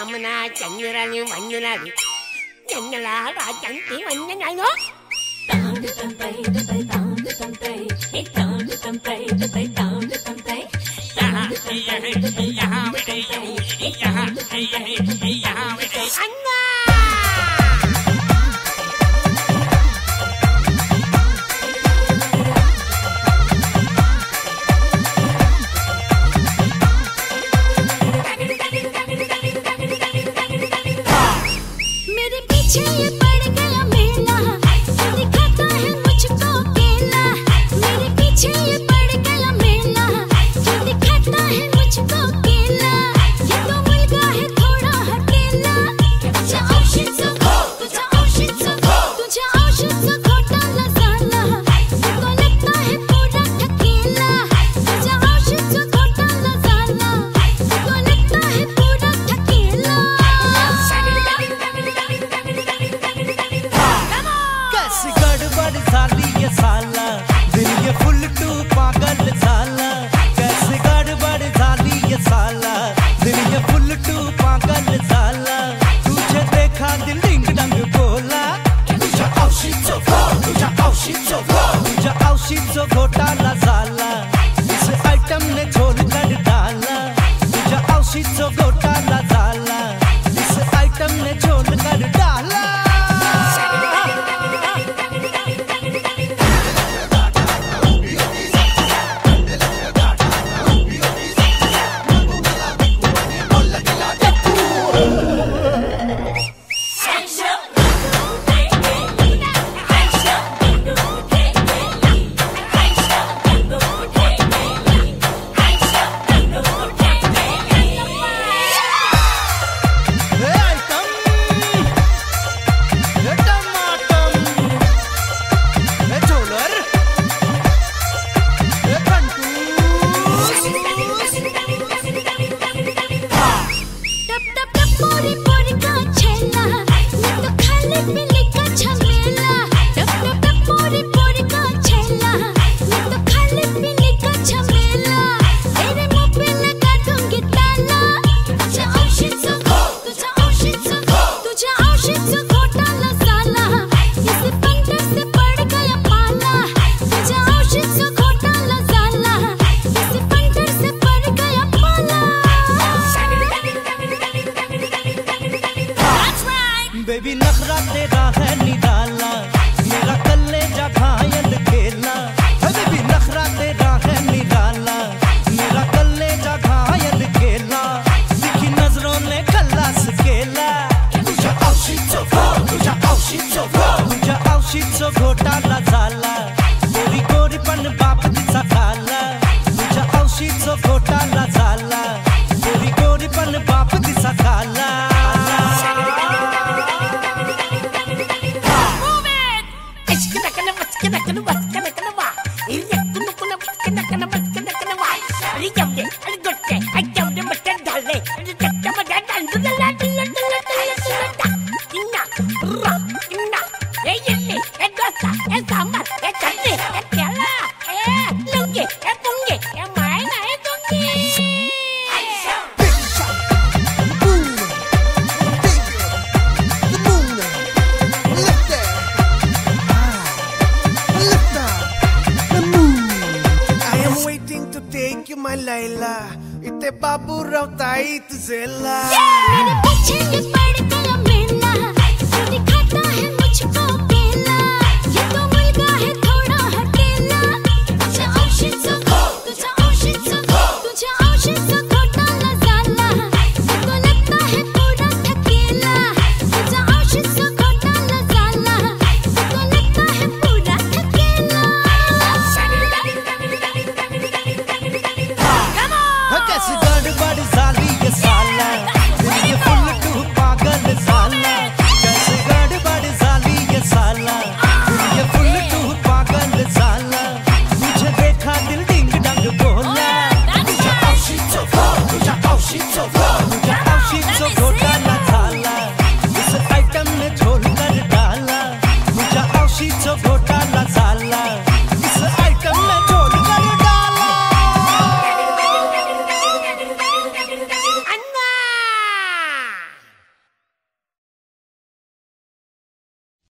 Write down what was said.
너무나 짠유라니 완유라니 짠유라가 짠띠 완유라니 मेरे पीछे ये पड़ गया मेला, ये दिखाता है मुझको केला। मेरे पीछे ये पड़ गया मेला, ये दिखाता है मुझको केला। ये तो मुलगा है थोड़ा हकेला, तुझे औषध से घोटाला साला, तुझको लगता है पूरा थकेला। तुझे औषध से घोटाला साला, तुझको लगता है पूरा थकेला। कैसी गड़बड़ साली ये साला, दिल ये फुल टू पागल साला। कैसी गड़बड़ साली ये साला, दिल ये फुल टू पागल साला। तुझे देखा दिल डिंग डंग बोला, तुझे औषध से घोटाला साला, इस आइटम ने झोल कर डाला। तुझे औषध से घोटाला साला, इस आइटम ने झोल कर डाला। बेबी नखरा तेरा है निराला, मेरा कलेजा घायल खेला। बेबी नखरा तेरा है निराला, मेरा कलेजा घायल खेला। दिखी नजरों ने खल्लास केला, तुझे औषध से घोटाला साला, गोरी गोरीपन बाप दिसा खाला। तुझे औषध से घोटाला साला, गोरी गोरीपन बाप दिसा खाला। My Layla, ite babu raw tayo zela.